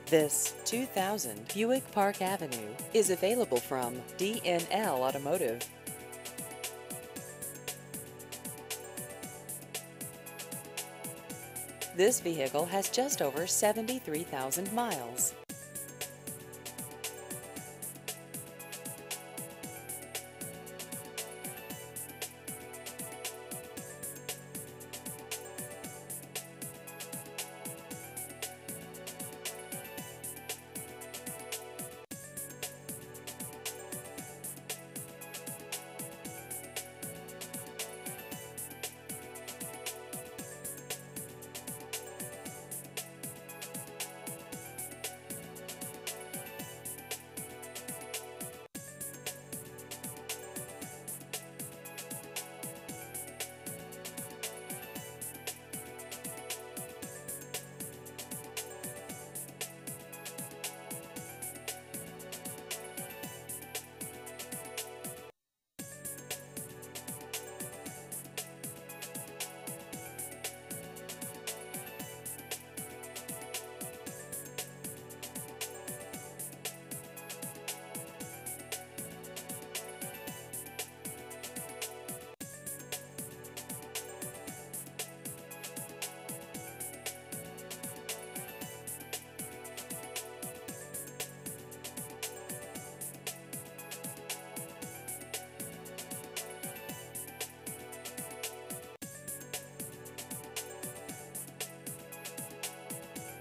This 2000 Buick Park Avenue is available from D&L Automotive. This vehicle has just over 73,000 miles.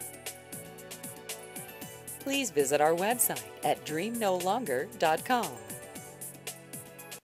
Please visit our website at dreamnolonger.com.